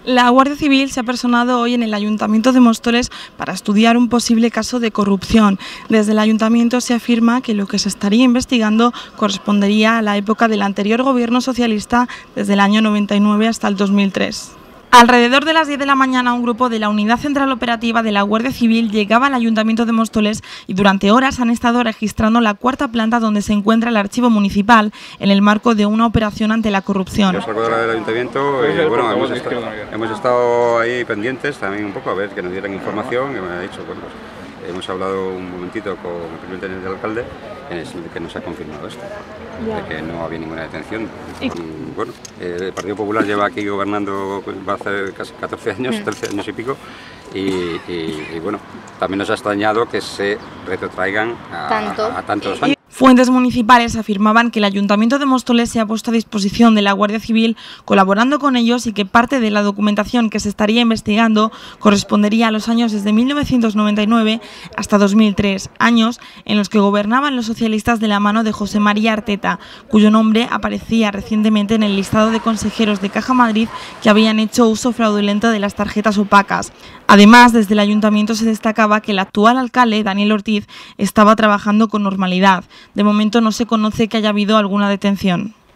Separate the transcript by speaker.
Speaker 1: La Guardia Civil se ha personado hoy en el Ayuntamiento de Móstoles para estudiar un posible caso de corrupción. Desde el Ayuntamiento se afirma que lo que se estaría investigando correspondería a la época del anterior gobierno socialista, desde el año 99 hasta el 2003. Alrededor de las 10 de la mañana, un grupo de la Unidad Central Operativa de la Guardia Civil llegaba al Ayuntamiento de Móstoles y durante horas han estado registrando la cuarta planta donde se encuentra el archivo municipal en el marco de una operación ante la corrupción.
Speaker 2: Yo salgo del Ayuntamiento y bueno, hemos estado ahí pendientes también un poco a ver que nos dieran información, que me ha dicho, bueno, pues, hemos hablado un momentito con el primer teniente del alcalde que nos ha confirmado esto, de que no había ninguna detención. Y bueno, el Partido Popular lleva aquí gobernando, va a hacer casi 14 años, 13 años y pico, y bueno, también nos ha extrañado que se retrotraigan a tantos años.
Speaker 1: Fuentes municipales afirmaban que el Ayuntamiento de Móstoles se ha puesto a disposición de la Guardia Civil colaborando con ellos y que parte de la documentación que se estaría investigando correspondería a los años desde 1999 hasta 2003, años en los que gobernaban los socialistas de la mano de José María Arteta, cuyo nombre aparecía recientemente en el listado de consejeros de Caja Madrid que habían hecho uso fraudulento de las tarjetas opacas. Además, desde el Ayuntamiento se destacaba que el actual alcalde, Daniel Ortiz, estaba trabajando con normalidad. De momento no se conoce que haya habido alguna detención.